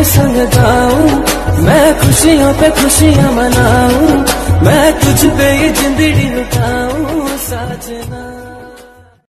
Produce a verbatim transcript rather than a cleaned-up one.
तेरे संग गाऊं, मैं खुशियों पे खुशियां मनाऊं, मैं तुझ पे ये जिंदगी लुटाऊं साजना।